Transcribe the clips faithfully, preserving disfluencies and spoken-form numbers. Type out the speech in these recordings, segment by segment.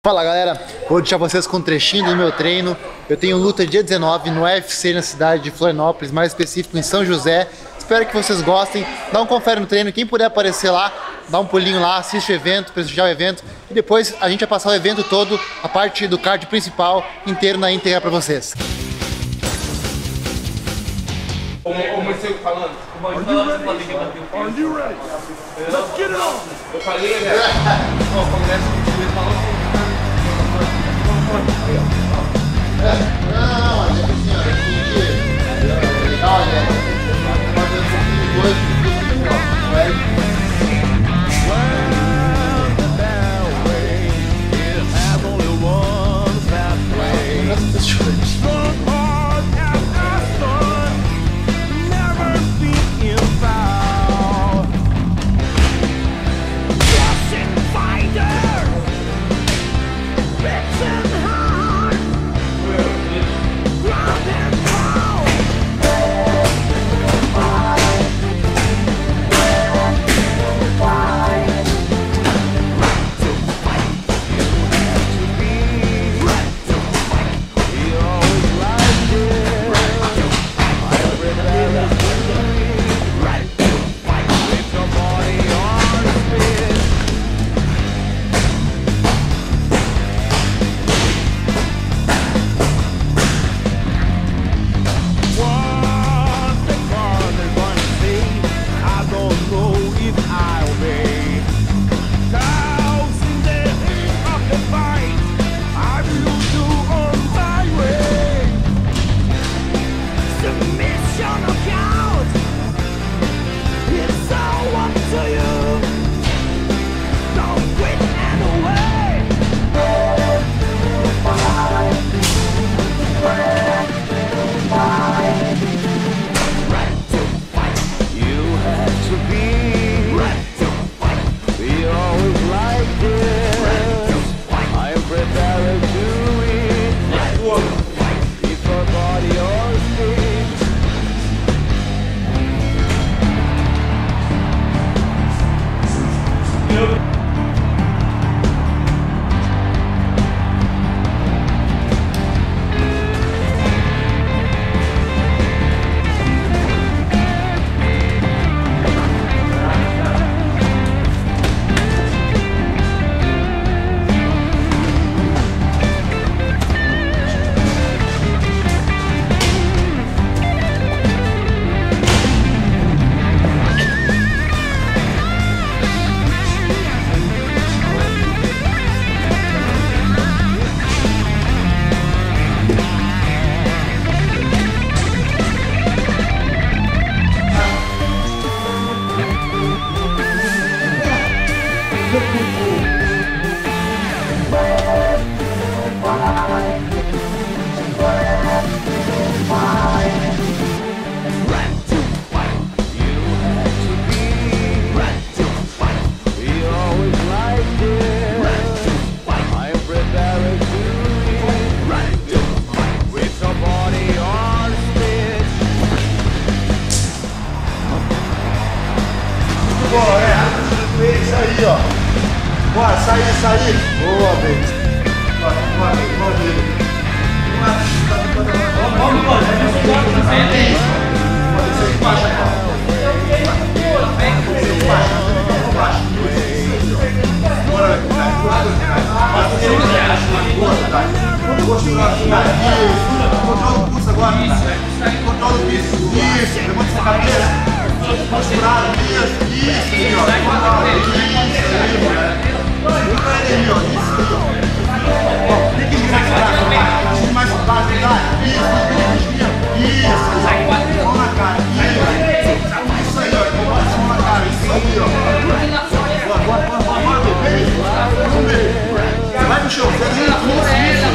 Fala galera, vou deixar vocês com um trechinho do meu treino. Eu tenho luta dia dezenove no U F C na cidade de Florianópolis, mais específico em São José. Espero que vocês gostem, dá um confere no treino, quem puder aparecer lá, dá um pulinho lá, assiste o evento, prestigiar o evento. E depois a gente vai passar o evento todo, a parte do card principal, inteiro na íntegra pra vocês. Ô Marcelo falando, Are you ready? Let's get it on! Eu falei, velho. Ó, começa com o falando. Não, não, a gente assim, ó, aqui, legal, né? Fazer um pouquinho de coisa, um pouquinho de coisa, não é? Isso aí, ó. Bora, sair, sair. Boa, Bento. Bora, bora, bora, bora. Vamos, bora. Pode ser de baixo, cara. Pode ser de baixo. Vamos baixo. Bora, vamos posturar aqui. Controla o pulso agora. Controla o piso. Isso, levanta essa cabeça. Posturado, isso, isso, aí, ó. Isso, aí, ó. Isso, ó. Tem que virar a cara, mais baixo, isso, isso, isso, mão na cara, isso aí, ó. Mão na cara, isso aí, ó. Bora, bora, bora, bora, bora, vamos ver. Vai no chão, você vem na força, isso,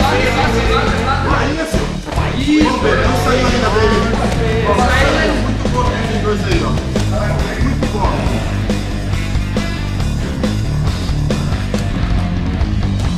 isso. Vamos ver, não saiu ainda dele. Muito bom, esses dois aí, ó. Muito bom.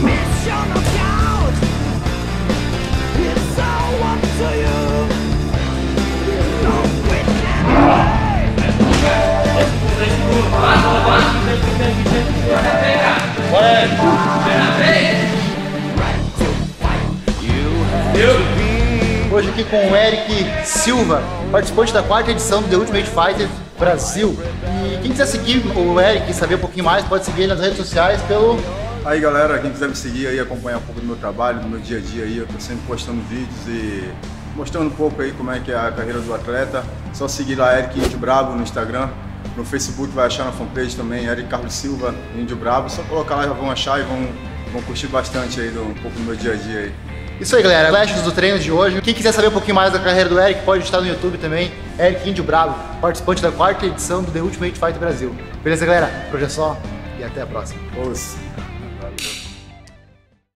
Hoje aqui com o Eric Silva, participante da quarta edição do The Ultimate Fighter Brasil. E quem quiser seguir o Eric e saber um pouquinho mais, pode seguir ele nas redes sociais pelo... Aí galera, quem quiser me seguir aí, acompanhar um pouco do meu trabalho, do meu dia a dia aí, eu tô sempre postando vídeos e mostrando um pouco aí como é que é a carreira do atleta. Só seguir lá Eric Índio Brabo no Instagram, no Facebook vai achar na fanpage também, Eric Carlos Silva Índio Brabo. Só colocar lá, já vão achar e vão, vão curtir bastante aí do, um pouco do meu dia a dia aí. Isso aí galera, flashes do treino de hoje. Quem quiser saber um pouquinho mais da carreira do Eric, pode estar no YouTube também, Eric Índio Brabo, participante da quarta edição do The Ultimate Fighter Brasil. Beleza galera? Por hoje é só e até a próxima. Os.